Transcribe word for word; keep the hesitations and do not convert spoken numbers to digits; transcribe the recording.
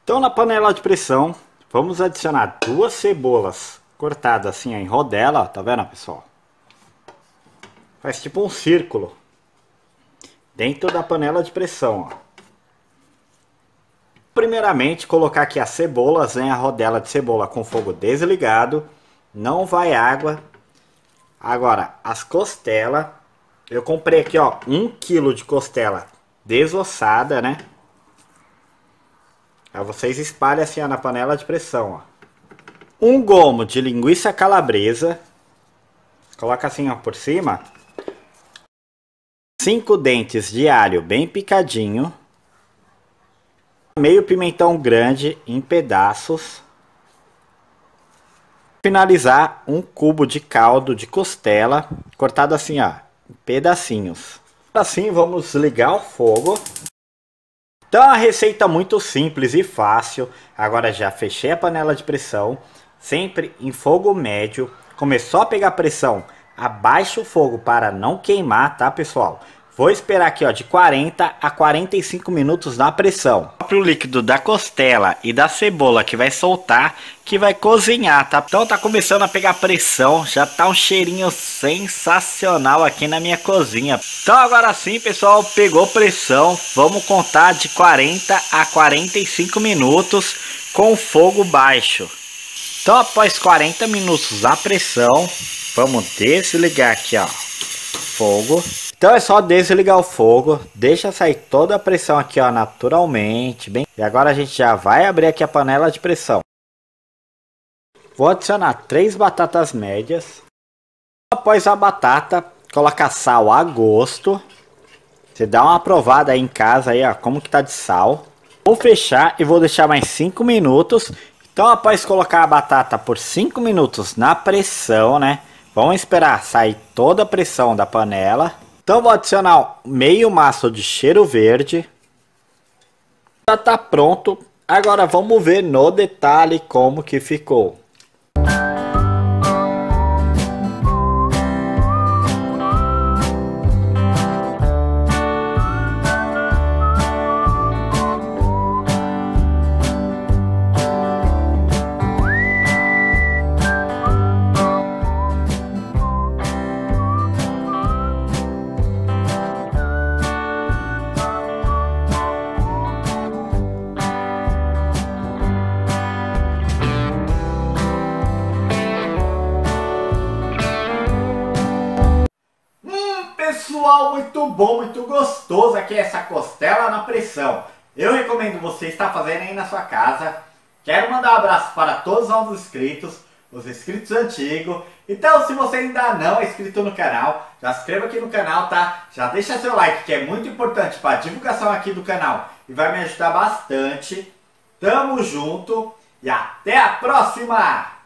Então na panela de pressão, vamos adicionar duas cebolas cortadas assim ó, em rodela, ó, tá vendo, pessoal? Faz tipo um círculo dentro da panela de pressão, ó. Primeiramente, colocar aqui as cebolas, né, a rodela de cebola com fogo desligado, não vai água. Agora, as costelas, eu comprei aqui, ó, um quilo de costela desossada, né? Aí vocês espalham assim ó, na panela de pressão, ó. Um gomo de linguiça calabresa, coloca assim ó por cima. Cinco dentes de alho bem picadinho. Meio pimentão grande em pedaços. Finalizar um cubo de caldo de costela, cortado assim ó, em pedacinhos. Assim vamos ligar o fogo. Então a receita muito simples e fácil. Agora já fechei a panela de pressão, sempre em fogo médio. Começou a pegar pressão, abaixa o fogo para não queimar, tá pessoal? Vou esperar aqui ó, de quarenta a quarenta e cinco minutos na pressão. O próprio líquido da costela e da cebola que vai soltar, que vai cozinhar, tá? Então tá começando a pegar pressão, já tá um cheirinho sensacional aqui na minha cozinha. Então agora sim, pessoal, pegou pressão, vamos contar de quarenta a quarenta e cinco minutos com fogo baixo. Então após quarenta minutos a pressão, vamos desligar aqui ó, fogo. Então é só desligar o fogo, deixa sair toda a pressão aqui ó, naturalmente, bem. E agora a gente já vai abrir aqui a panela de pressão. Vou adicionar três batatas médias. Após a batata, coloca sal a gosto. Você dá uma provada aí em casa aí ó, como que tá de sal. Vou fechar e vou deixar mais cinco minutos. Então após colocar a batata por cinco minutos na pressão, né? Vamos esperar sair toda a pressão da panela. Então vou adicionar meio maço de cheiro verde. Já tá pronto. Agora vamos ver no detalhe como que ficou. Pessoal, muito bom, muito gostoso aqui essa costela na pressão. Eu recomendo você estar fazendo aí na sua casa. Quero mandar um abraço para todos os novos inscritos, os inscritos antigos. Então se você ainda não é inscrito no canal, já se inscreva aqui no canal, tá? Já deixa seu like, que é muito importante para a divulgação aqui do canal e vai me ajudar bastante. Tamo junto e até a próxima!